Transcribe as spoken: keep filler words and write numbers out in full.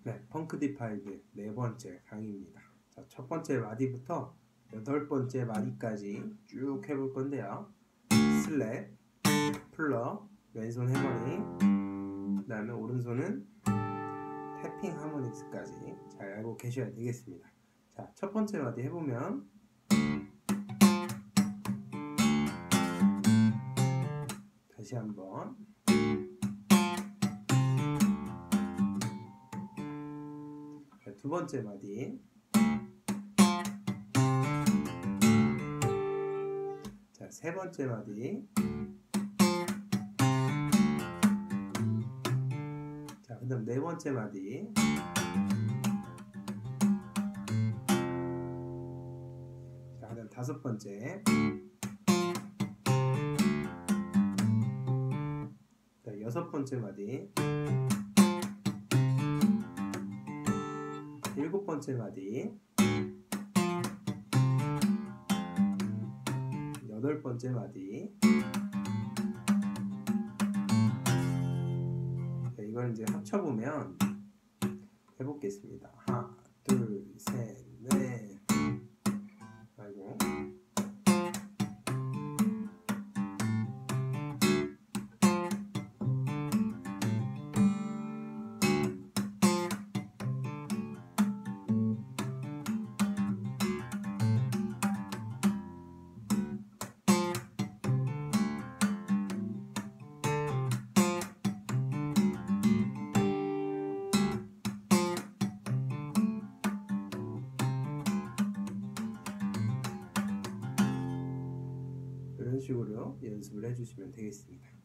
네, 펑크디파이드 네 번째 강의입니다. 자, 첫 번째 마디부터 여덟 번째 마디까지 쭉 해볼 건데요. 슬랩, 플러, 왼손 해머링, 그 다음에 오른손은 태핑 하모닉스까지 잘 알고 계셔야 되겠습니다. 자, 첫 번째 마디 해보면 다시 한번 자, 두 번째 마디 자, 세 번째 마디 자, 그 다음 네 번째 마디 자, 그 다음 다섯 번째 자, 여섯 번째 마디 일곱 번째 마디 여덟 번째 마디 자, 이걸 이제 합쳐보면 해보겠습니다. 하나, 둘, 셋, 넷 아이고 이런 식으로 연습을 해주시면 되겠습니다.